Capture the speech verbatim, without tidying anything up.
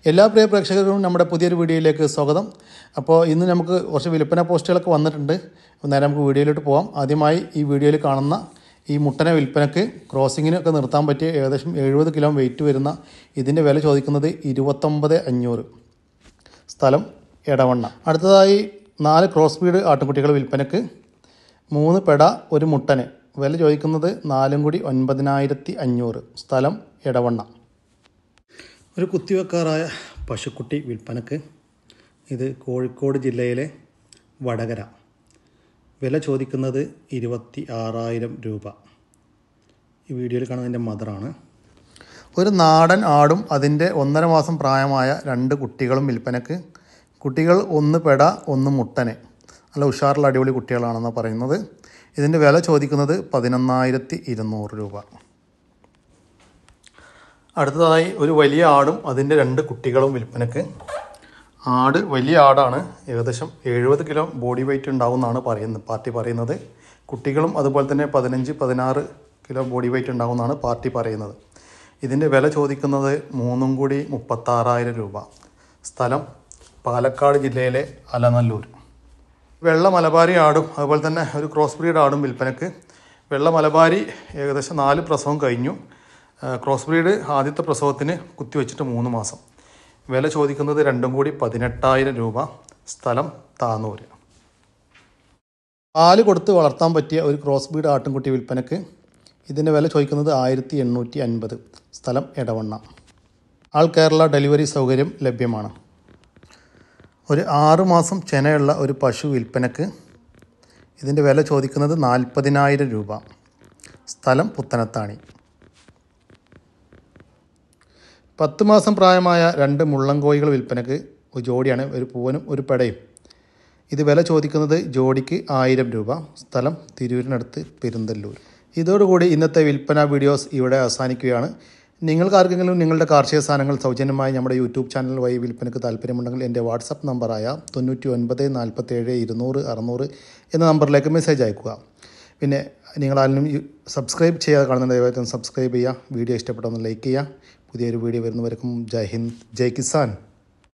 എല്ലാ പ്രിയ പ്രേക്ഷകർക്കും നമ്മുടെ പുതിയൊരു വീഡിയോയിലേക്ക് സ്വാഗതം. അപ്പോൾ ഇന്ന് നമുക്ക് കുറച്ച് വിൽപ്പന പോസ്റ്റുകളൊക്കെ വന്നിട്ടുണ്ട്. നേരെ നമുക്ക് വീഡിയോയിലോട്ട് പോകാം. ആദ്യമായി ഈ വീഡിയോയിൽ കാണുന്ന ഈ മുട്ടനെ വിൽപ്പനയ്ക്ക് ക്രോസിങ്ങിനൊക്കെ നിർത്താൻ പറ്റിയ ഏകദേശം എഴുപത് കിലോ വെയിറ്റ് വരുന്ന ഇതിൻ്റെ വില ചോദിക്കുന്നത് ഇരുപത്തൊമ്പത് അഞ്ഞൂറ്. സ്ഥലം എടവണ്ണ. അടുത്തതായി നാല് ക്രോസ് ബീഡ് ആട്ടുംകുട്ടികൾ വിൽപ്പനയ്ക്ക്, മൂന്ന് പെട ഒരു മുട്ടന്, വില ചോദിക്കുന്നത് നാലും കൂടി ഒൻപതിനായിരത്തി അഞ്ഞൂറ്. സ്ഥലം എടവണ്ണ. ഒരു കുത്തിവെക്കാറായ പശുക്കുട്ടി വിൽപ്പനക്ക്, ഇത് കോഴിക്കോട് ജില്ലയിലെ വടകര, വില ചോദിക്കുന്നത് ഇരുപത്തി ആറായിരം രൂപ. ഈ വീഡിയോയിൽ കാണുന്നതിൻ്റെ മദറാണ്. ഒരു നാടൻ ആടും അതിൻ്റെ ഒന്നര മാസം പ്രായമായ രണ്ട് കുട്ടികളും വിൽപ്പനക്ക്. കുട്ടികൾ ഒന്ന് പെട ഒന്ന് മുട്ടന്, നല്ല ഉഷാറുള്ള അടിപൊളി കുട്ടികളാണെന്നാണ് പറയുന്നത്. ഇതിൻ്റെ വില ചോദിക്കുന്നത് പതിനൊന്നായിരത്തി ഇരുന്നൂറ് രൂപ. അടുത്തതായി ഒരു വലിയ ആടും അതിൻ്റെ രണ്ട് കുട്ടികളും വിൽപ്പനക്ക്. ആട് വലിയ ആടാണ്, ഏകദേശം എഴുപത് കിലോ ബോഡി വെയിറ്റ് ഉണ്ടാവുമെന്നാണ് പറയുന്നത് പാർട്ടി പറയുന്നത്. കുട്ടികളും അതുപോലെ തന്നെ പതിനഞ്ച് പതിനാറ് കിലോ ബോഡി വെയിറ്റ് ഉണ്ടാവുമെന്നാണ് പാർട്ടി പറയുന്നത്. ഇതിൻ്റെ വില ചോദിക്കുന്നത് മൂന്നും കൂടി മുപ്പത്താറായിരം രൂപ. സ്ഥലം പാലക്കാട് ജില്ലയിലെ അലനല്ലൂർ. വെള്ള മലബാരി ആടും അതുപോലെ തന്നെ ഒരു ക്രോസ് ബ്രീഡ് ആടും വിൽപ്പനക്ക്. വെള്ള മലബാരി ഏകദേശം നാല് പ്രസവം കഴിഞ്ഞു. ക്രോസ് ബ്രീഡ് ആദ്യത്തെ പ്രസവത്തിന് കുത്തിവെച്ചിട്ട് മൂന്ന് മാസം. വില ചോദിക്കുന്നത് രണ്ടും കൂടി പതിനെട്ടായിരം രൂപ. സ്ഥലം താന്നൂർ. പാല് കൊടുത്ത് വളർത്താൻ പറ്റിയ ഒരു ക്രോസ് ബ്രീഡ് ആട്ടുംകുട്ടി വിൽപ്പനക്ക്. ഇതിൻ്റെ വില ചോദിക്കുന്നത് ആയിരത്തി എണ്ണൂറ്റി അൻപത്. സ്ഥലം എടവണ്ണ. ആൾ കേരള ഡെലിവറി സൗകര്യം ലഭ്യമാണ്. ഒരു ആറ് മാസം ചെനയുള്ള ഒരു പശു വിൽപ്പനക്ക്. ഇതിൻ്റെ വില ചോദിക്കുന്നത് നാൽപ്പതിനായിരം രൂപ. സ്ഥലം പുത്തനത്താണി. പത്ത് മാസം പ്രായമായ രണ്ട് മുള്ളൻ കോഴികൾ വിൽപ്പനക്ക്. ഒരു ജോഡിയാണ്, ഒരു പൂവനും ഒരു പെടയും. ഇത് വില ചോദിക്കുന്നത് ജോഡിക്ക് ആയിരം രൂപ. സ്ഥലം തിരൂരിനടുത്ത് പെരുന്തല്ലൂർ. ഇതോടുകൂടി ഇന്നത്തെ വിൽപ്പന വീഡിയോസ് ഇവിടെ അവസാനിക്കുകയാണ്. നിങ്ങൾക്ക് ആർക്കെങ്കിലും നിങ്ങളുടെ കാർഷിക സാധനങ്ങൾ സൗജന്യമായി നമ്മുടെ യൂട്യൂബ് ചാനൽ വഴി വിൽപ്പനയ്ക്ക് താല്പര്യമുണ്ടെങ്കിൽ എൻ്റെ വാട്സപ്പ് നമ്പറായ തൊണ്ണൂറ്റി ഒൻപത് നാൽപ്പത്തേഴ് ഇരുന്നൂറ് അറുന്നൂറ് എന്ന നമ്പറിലേക്ക് മെസ്സേജ് അയക്കുക. പിന്നെ നിങ്ങളാരും സബ്സ്ക്രൈബ് ചെയ്യാതെ കാണുന്ന ദയവായി സബ്സ്ക്രൈബ് ചെയ്യുക. വീഡിയോ ഇഷ്ടപ്പെട്ടൊന്ന് ലൈക്ക് ചെയ്യുക. പുതിയൊരു വീഡിയോ വരുന്നവർക്കും ജയ് ഹിന്ദ്, ജയ് കിസാൻ.